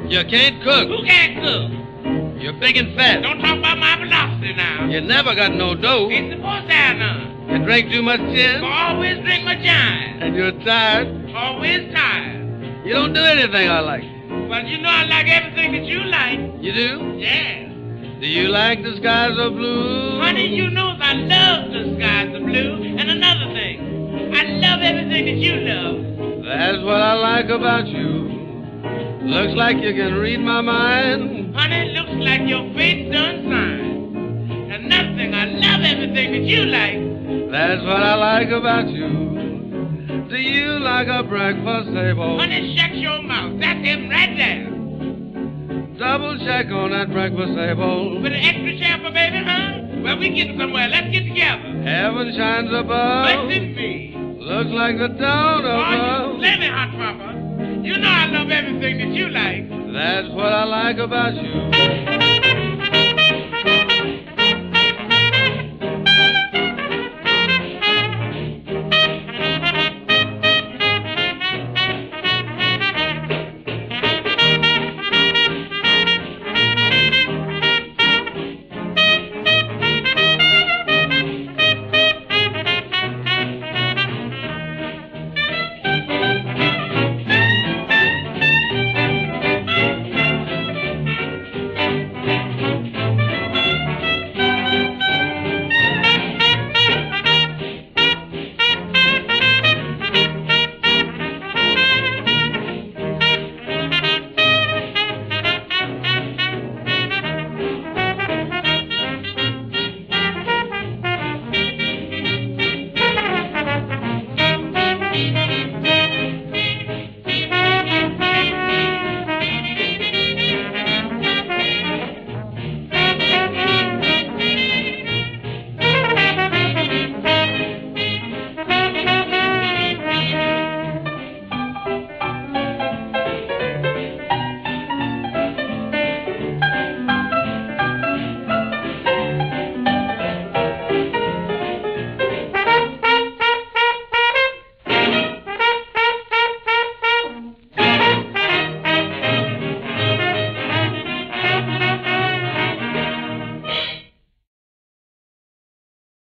You can't cook. Who can't cook? You're big and fat. Don't talk about my philosophy now. You never got no dough. Ain't supposed to have none. You drink too much gin. Always drink my giant. And you're tired. Always tired. You don't do anything I like. Well, you know I like everything that you like. You do? Yeah. Do you like the skies of blue? Honey, you know I love the skies of blue. And another thing, I love everything that you love. That's what I like about you. Looks like you can read my mind. Honey, looks like your face done signed. Another thing, I love everything that you like. That's what I like about you. Do you like a breakfast table? Honey, shut your mouth. That's him right there. Double check on that breakfast table. With an extra chair for baby, huh? Well, we getting somewhere. Let's get together. Heaven shines above. Listen to me. Looks like the dawn of Oh, love. you let me, Hot Papa. You know I love everything that you like. That's what I like about you.